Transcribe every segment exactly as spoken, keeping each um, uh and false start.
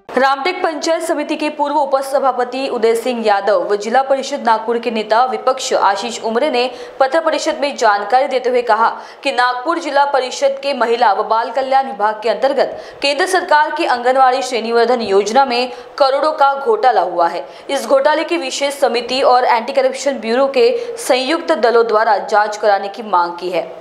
रामटेक पंचायत समिति के पूर्व उपसभापति उदय सिंह यादव व जिला परिषद नागपुर के नेता विपक्ष आशीष उमरे ने पत्र परिषद में जानकारी देते हुए कहा कि नागपुर जिला परिषद के महिला व बाल कल्याण विभाग के अंतर्गत केंद्र सरकार की आंगनवाड़ी श्रेणीवर्धन योजना में करोड़ों का घोटाला हुआ है। इस घोटाले की विशेष समिति और एंटी करप्शन ब्यूरो के संयुक्त दलों द्वारा जाँच कराने की मांग की है।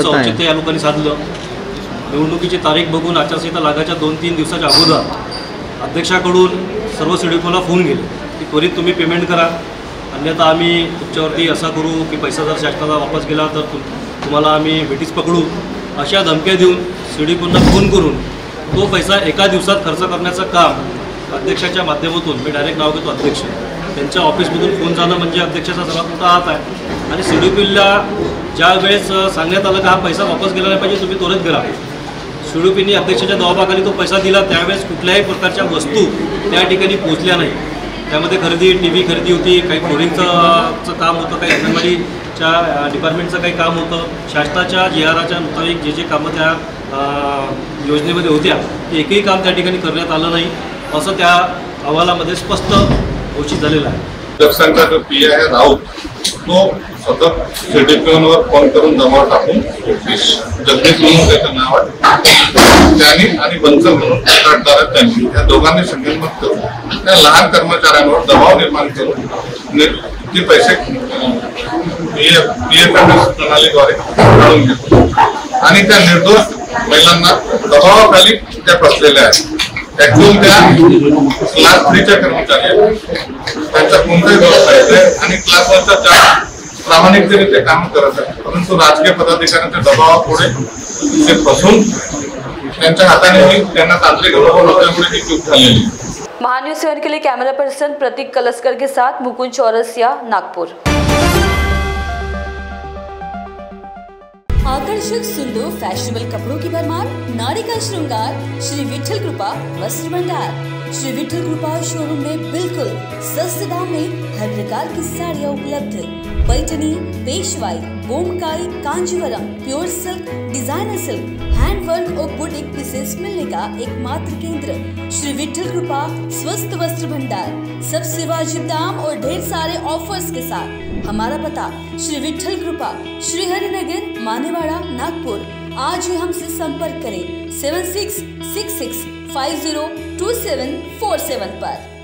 निवडणुकीची तारीख बघून आचारसंहिता लागायच्या दोन तीन दिवसाच्या अगोदर अध्यक्षाकडून सर्व सिडीकोला फोन गेले की त्वरित तुम्ही पेमेंट करा, अन्यथा आम्ही तुमच्यावरती असा करू की पैसा जर शासनाला वापस गेला तर तुम्हाला आम्ही भेटीस पकडू, अशा धमक्या देऊन सिडीकोंना फोन करून तो पैसा एका दिवसात खर्च करण्याचं काम अध्यक्षाच्या माध्यमातून, मी डायरेक्ट नाव घेतो अध्यक्ष, त्यांच्या ऑफिसमधून फोन जाणं म्हणजे अध्यक्षाचा सर्वात मोठा हात आहे। आणि सिडीकोला ज्या वेळेस सांगण्यात आलं की हा पैसा वापस गेला नाही पाहिजे, तुम्ही त्वरित करा, सिडीपीने अध्यक्षाच्या दबावाखाली तो पैसा दिला, त्यावेळेस कुठल्याही प्रकारच्या वस्तू त्या ठिकाणी पोहोचल्या नाही। त्यामध्ये खरेदी टी व्ही खरेदी होती, काही फ्लोरिंगचं काम होतं, काही अंगणवाडीच्या डिपार्टमेंटचं काही काम होतं, शासनाच्या जी आर आरच्या मुताबिक जे जे कामं त्या योजनेमध्ये होत्या ते एकही काम त्या ठिकाणी करण्यात आलं नाही, असं त्या अहवालामध्ये स्पष्ट घोषित झालेलं आहे। अध्यक्षांचा जो पी आहे राऊत तो सतत सिडीपीवर फोन करून दबाव टाकून जगदीश म्हणून त्याचं नाव आहे त्यांनी आणि बंसल म्हणून तक्रारदार त्यांनी त्या दोघांनी संगनमत करून त्या लहान कर्मचाऱ्यांवर दबाव निर्माण करून ते पैसे पीएफएमएस प्रणालीद्वारे काढून घेतले आणि त्या निर्दोष महिलांना दबावाखाली त्या फसलेल्या आहेत। ऍक्च्युअल त्या क्लास थ्रीच्या कर्मचारी आहेत, त्यांचा कोणताही दोष नाही आणि क्लास वनच्या चार प्रामाणिकतेने ते काम करत आहेत, परंतु राजकीय पदाधिकाऱ्यांच्या दबावापुढे ते फसून त्यांच्या हाताने त्यांना तांत्रिक अनुभव नसल्यामुळे ही चूक झालेली। महान्यूज सेवन के लिए कैमरा पर्सन प्रतीक कलस्कर के साथ मुकुंद चौरसिया, नागपुर। आकर्षक सुंदर फैशनेबल कपड़ों की भरमार, नारी का श्रृंगार, श्री विठल कृपा वस्त्र भंडार। श्री विठल कृपा शोरूम में बिल्कुल सस्ते दाम में हर प्रकार की साड़ियाँ उपलब्ध, Paithani, Peshwai, Bomkai, Kanjeevaram, pure silk, designer silk, handwork और बुटीक पीसेस मिलने का एकमात्र केंद्र श्री विठल कृपा स्वस्थ वस्त्र भंडार। सबसे वाजिब दाम और ढेर सारे ऑफर्स के साथ हमारा पता श्री विठल कृपा, श्री हरिनगर, मानेवाड़ा, नागपुर। आज ही हमसे संपर्क करें seven six six six five zero two seven four seven पर।